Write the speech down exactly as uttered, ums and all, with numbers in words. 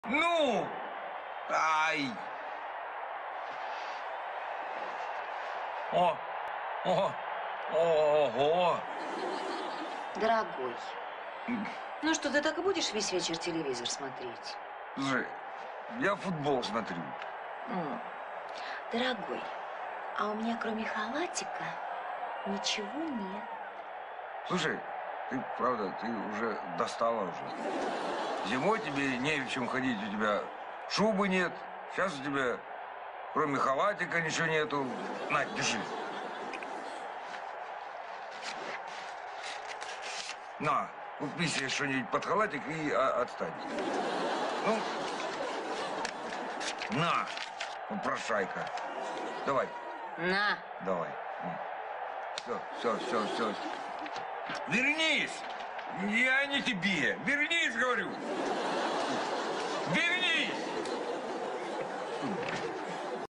Ну! Ай! О! О! Ого! Дорогой, ну что, ты так и будешь весь вечер телевизор смотреть? Слушай, я футбол смотрю. М. Дорогой, а у меня кроме халатика ничего нет. Слушай, ты, правда, ты уже достала уже. Зимой тебе не в чем ходить, у тебя шубы нет. Сейчас у тебя кроме халатика ничего нету. На, держи. На, купи себе что-нибудь под халатик и а, отстань. Ну, на, попрошайка. Давай. На. Давай. Все, все, все, все. Вернись! Я не тебе. Вернись, говорю. Вернись!